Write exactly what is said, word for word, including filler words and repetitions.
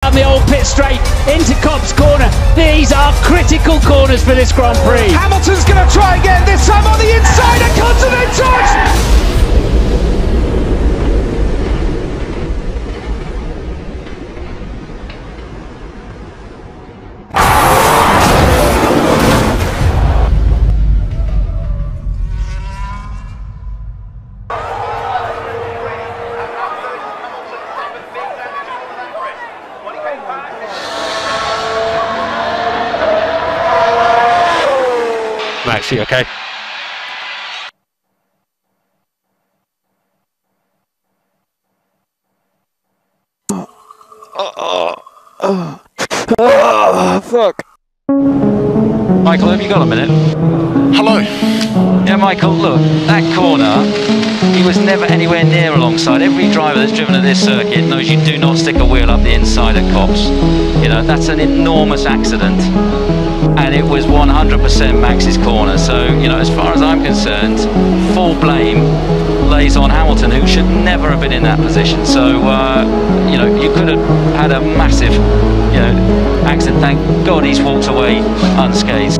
down the old pit straight into Copse corner. These are critical corners for this Grand Prix. Hamilton's going to try again, this time on the inside and Continental! Max, you okay? Oh, oh, oh, oh, fuck. Michael, have you got a minute? Hello. Yeah, Michael, look, that corner, he was never anywhere near alongside. Every driver that's driven at this circuit knows you do not stick a wheel up the inside at Copse. You know, that's an enormous accident. And it was one hundred percent Max's corner. So, you know, as far as I'm concerned, full blame lays on Hamilton, who should never have been in that position. So, uh, you know, you could have had a massive, you know, accident. Thank God he's walked away unscathed.